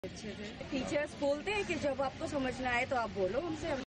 अच्छे से टीचर्स बोलते हैं कि जब आपको समझ ना आए तो आप बोलो हमसे।